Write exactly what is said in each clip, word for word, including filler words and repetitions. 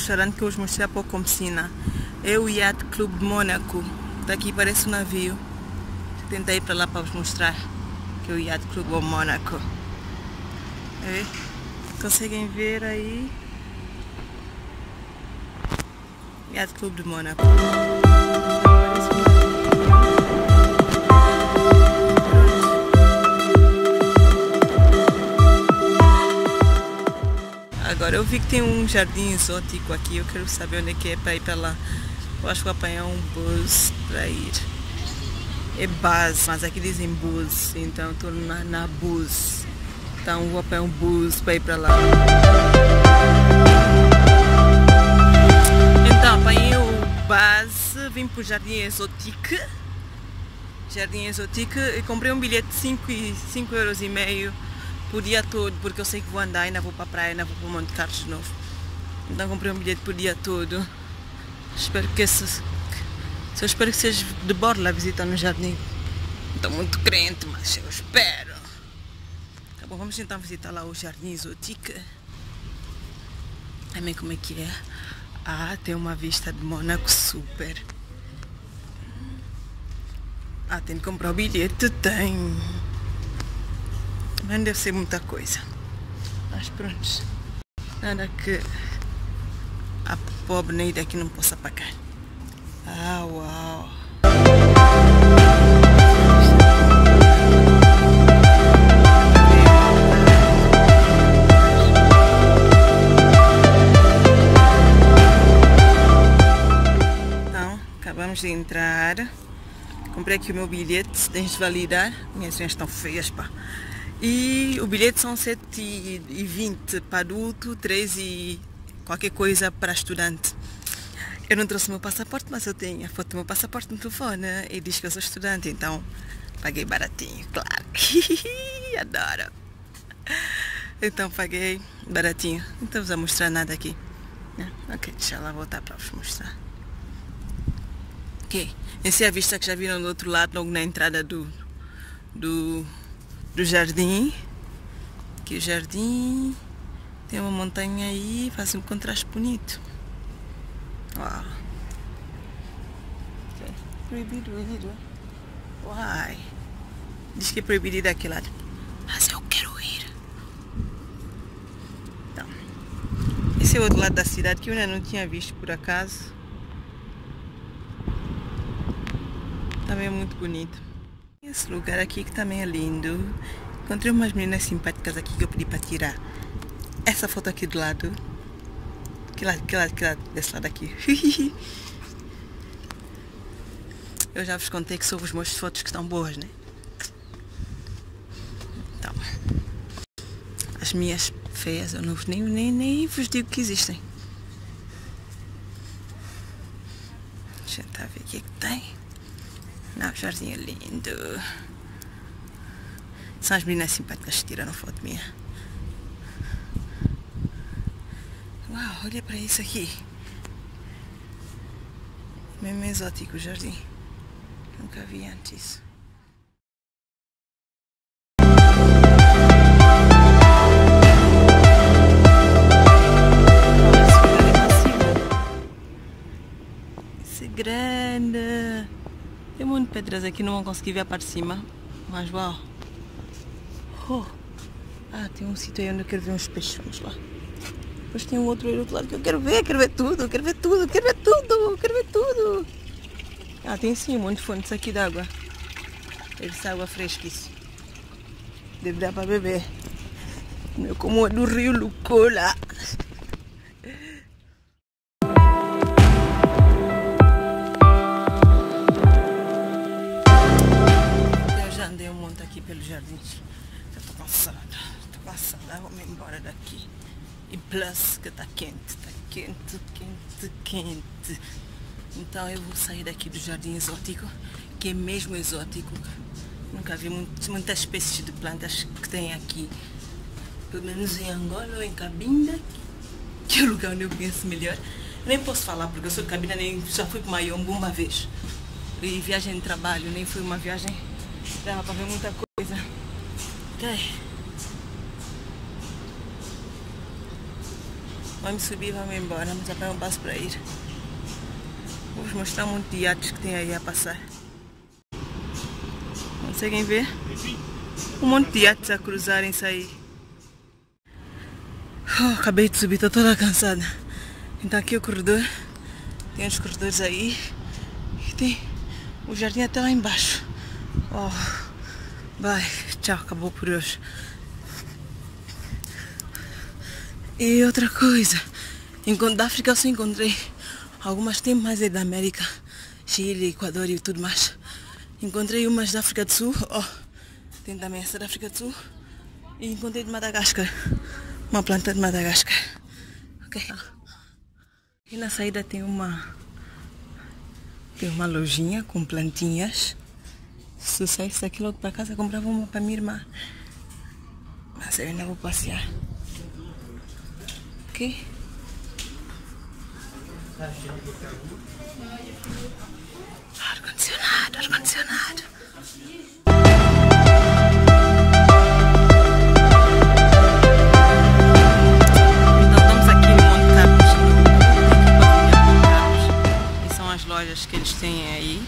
restaurante que eu vos mostrei há pouco como piscina. É o Yacht Club de Mônaco. Daqui parece um navio. Tentei ir para lá para vos mostrar que é o Yacht Club de Mônaco. É? Conseguem ver aí? Yacht Club de Mônaco. Agora eu vi que tem um jardim exótico aqui, eu quero saber onde é que é para ir para lá. Eu acho que vou apanhar um bus para ir. É bus, mas aqui dizem bus, então estou na, na bus. Então vou apanhar um bus para ir para lá. Então apanhei o bus, vim para o Jardim Exotique. Jardim Exotique e comprei um bilhete de cinco euros e meio por dia todo, porque eu sei que vou andar, ainda vou para a praia, ainda vou para o Monte Carlos de novo. Então comprei um bilhete por dia todo. Espero que esse, eu espero que seja de borla a visita no jardim. Estou muito crente, mas eu espero. Tá bom, vamos então visitar lá o Jardim Exotique. Também como é que é? Ah, tem uma vista de Mônaco super. Ah, tem que comprar o bilhete? Tem. Mas não deve ser muita coisa. Mas pronto. Nada que a pobre Neida aqui não possa pagar. Ah, uau! Então, acabamos de entrar. Comprei aqui o meu bilhete, tens de validar. Minhas unhas estão feias, pá. E o bilhete são sete e vinte para adulto, três e qualquer coisa para estudante. Eu não trouxe o meu passaporte, mas eu tenho a foto do meu passaporte no telefone e diz que eu sou estudante, então paguei baratinho, claro. Adoro. Então paguei baratinho. Não estou a mostrar nada aqui. Ok, deixa lá voltar para vos mostrar. Ok, essa é a vista que já viram do outro lado, logo na entrada do, do, do jardim. Aqui o jardim. Tem uma montanha aí, faz um contraste bonito. Uau. Proibido, proibido. Uai. Diz que é proibido ir daquele lado. Mas eu quero ir. Então, esse é o outro lado da cidade que eu ainda não tinha visto por acaso. Também é muito bonito. Esse lugar aqui que também é lindo. Encontrei umas meninas simpáticas aqui que eu pedi para tirar essa foto aqui do lado. Que lado, que lado, que lado, desse lado aqui. Eu já vos contei que são os meus fotos que estão boas, né? Então, as minhas feias eu não, nem, nem, nem vos digo que existem. Deixa eu tentar ver o que é que tem. Não, o jardim é lindo. São as meninas simpáticas que tiraram foto minha. Uau, olha para isso aqui. Mesmo exótico o jardim. Nunca vi antes. Isso é grande. Tem um monte de pedras aqui, não vão conseguir ver a parte de cima. Mas uau. Oh. Ah, tem um sítio aí onde eu quero ver uns peixes. Vamos lá. Depois tem um outro aí do outro lado que eu quero ver, quero ver tudo, quero ver tudo, quero ver tudo, quero ver tudo. Ah, tem sim um monte de fontes aqui d'água. Deve ser água fresca isso. Deve dar para beber. Não é como a do rio Lucola. Eu já andei um monte aqui pelos jardins. Eu tô cansada, tô cansada, vou me embora daqui. E plus que tá quente, tá quente, quente, quente. Então eu vou sair daqui do Jardim Exótico, que é mesmo exótico. Nunca vi muito, muitas espécies de plantas que tem aqui. Pelo menos em Angola ou em Cabinda, que é o lugar onde eu conheço melhor. Nem posso falar porque eu sou de Cabinda, nem já fui para Mayombo uma vez. E viagem de trabalho, nem foi uma viagem, dava para ver muita coisa. Ok. Vamos subir e vamos embora. Vamos apanhar um passo para ir. Vou vos mostrar um monte de iates que tem aí a passar. Conseguem ver? Um monte de iates a cruzarem-se aí. Oh, acabei de subir, estou toda cansada. Então aqui é o corredor. Tem os corredores aí. E tem o jardim até lá embaixo. Oh, vai, tchau, acabou por hoje. E outra coisa, da África eu só encontrei algumas, tem mais aí da América, Chile, Equador e tudo mais. Encontrei umas da África do Sul, oh, tem também essa da África do Sul. E encontrei de Madagascar, uma planta de Madagascar. Ok. Aqui na saída tem uma, tem uma lojinha com plantinhas. Se eu saísse daqui logo para casa, comprava uma para minha irmã. Mas eu ainda vou passear. Ok? Ar-condicionado, ar-condicionado. Então estamos aqui em Monte Carlos. E são as lojas que eles têm aí.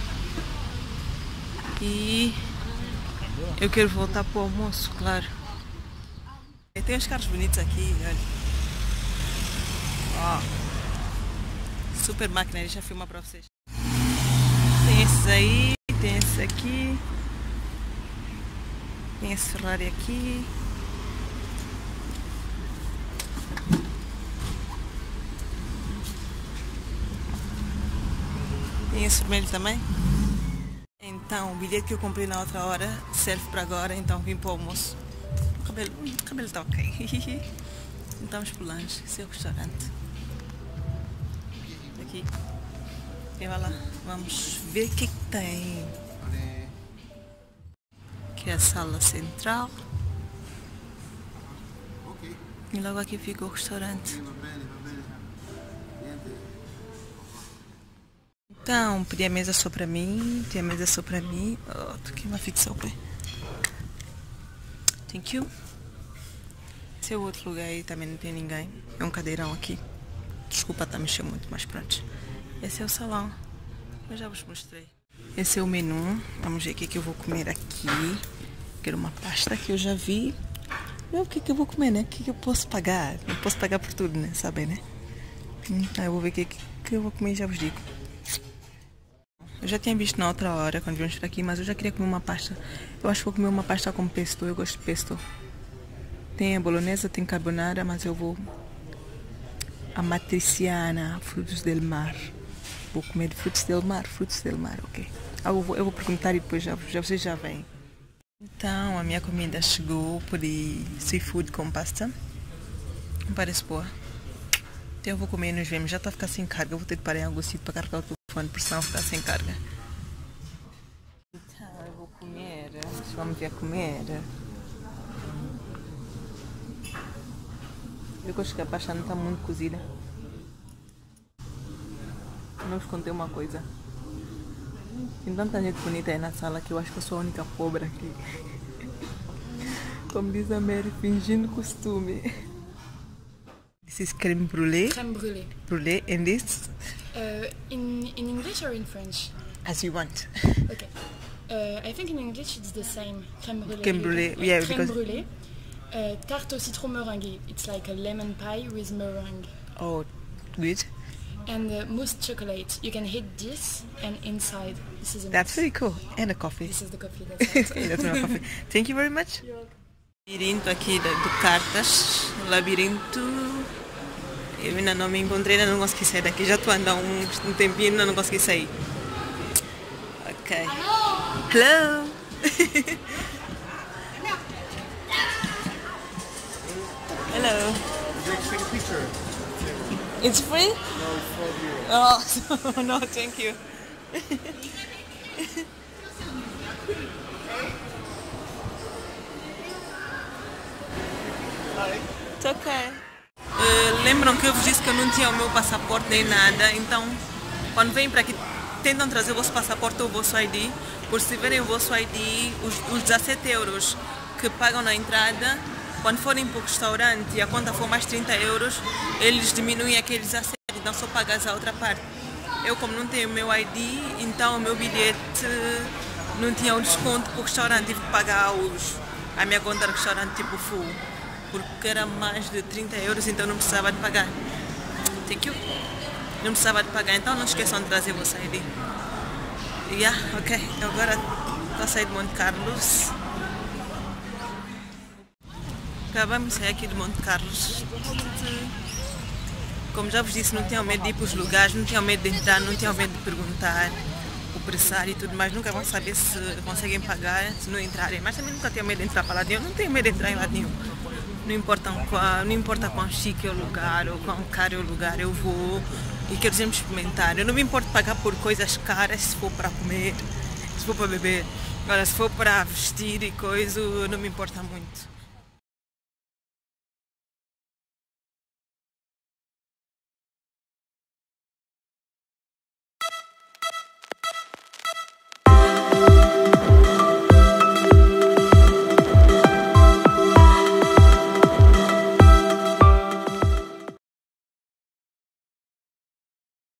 E eu quero voltar para o almoço, claro. Tem uns carros bonitos aqui, olha. Ó, super máquina, deixa eu filmar para vocês. Tem esses aí, tem esse aqui. Tem esse Ferrari aqui. Tem esse vermelho também. Então, o bilhete que eu comprei na outra hora serve para agora, então vim para o almoço. O cabelo, o cabelo está ok. Então vamos para o lanche, esse é o restaurante. Aqui. E vai lá, vamos ver o que, que tem. Aqui é a sala central. E logo aqui fica o restaurante. Então, pedi a mesa só para mim, tem a mesa só para mim. Oh, tô aqui uma ficção, pé. Thank you. Esse é o outro lugar aí, também não tem ninguém. É um cadeirão aqui. Desculpa, tá mexendo muito, mas pronto. Esse é o salão. Eu já vos mostrei. Esse é o menu. Vamos ver o que, que eu vou comer aqui. Quero uma pasta que eu já vi. Eu, o que, que eu vou comer, né? O que, que eu posso pagar? Eu posso pagar por tudo, né? Sabem, né? Hum, eu vou ver o que, que eu vou comer e já vos digo. Eu já tinha visto na outra hora, quando viemos para aqui, mas eu já queria comer uma pasta. Eu acho que vou comer uma pasta com pesto. Eu gosto de pesto. Tem a bolonesa, tem carbonara, mas eu vou... A matriciana, frutos del mar. Vou comer de frutos del mar, frutos del mar, ok. Eu vou, eu vou perguntar e depois já, já, vocês já vêm. Então, a minha comida chegou por seafood com pasta. Parece boa. Então eu vou comer e nos vemos. Já está a ficar sem carga. Eu vou ter de parar em algum sítio para carregar o telefone, porque senão ficar sem carga. Então eu vou comer. Vamos ver a comer. Eu gosto que a pasta não está muito cozida. Não vos contei uma coisa. Tem tanta gente bonita aí na sala que eu acho que eu sou a única pobre aqui. Como diz a Mary, fingindo costume. This is crème brûlée. Crème brûlée. Brûlée, and this? Uh, in in English or in French? As you want. Okay. Uh, I think in English it's the same. Crème brûlée. Crème brûlée, Uh, yeah, crème because... brûlée. Uh, tarte au citron meringuée. It's like a lemon pie with meringue. Oh, good. And uh, mousse chocolate. You can hit this, and inside this is a That's mousse. very cool. And a coffee. This is the coffee. That's it. That's my coffee. Thank you very much. Labirinto aqui do Cartas. Labirinto. Eu ainda não me encontrei, ainda não consegui sair daqui. Já estou andando um, um tempinho e ainda não consegui sair. Ok. Hello! Hello! Would you like to take a picture? It's free? No, it's for you. Oh, no, thank you. It's okay. Uh, lembram que eu vos disse que eu não tinha o meu passaporte nem nada, então quando vêm para aqui tentam trazer o vosso passaporte ou o vosso I D, por se tiverem o vosso I D, os, os dezassete euros que pagam na entrada quando forem para o restaurante e a conta for mais trinta euros, eles diminuem aqueles acessos, então só pagas a outra parte. Eu, como não tenho o meu I D, então o meu bilhete não tinha um desconto para o restaurante, tive que pagar os, a minha conta do restaurante tipo full, porque era mais de trinta euros, então não precisava de pagar. Thank you. Não precisava de pagar, então não esqueçam de trazer o vosso I D. Yeah, ok, agora estou a sair de Monte Carlos. Acabamos de sair aqui de Monte Carlos. Como já vos disse, não tenham medo de ir para os lugares, não tenham medo de entrar, não tenham medo de perguntar o pressário e tudo mais. Nunca vão saber se conseguem pagar, se não entrarem. Mas também nunca tenham medo de entrar para lado nenhum. Não tenho medo de entrar em lado nenhum. Não importa, qual, não importa quão chique é o lugar ou quão caro é o lugar, eu vou e quero sempre experimentar. Eu não me importo pagar por coisas caras se for para comer, se for para beber. Agora, se for para vestir e coisa, não me importa muito.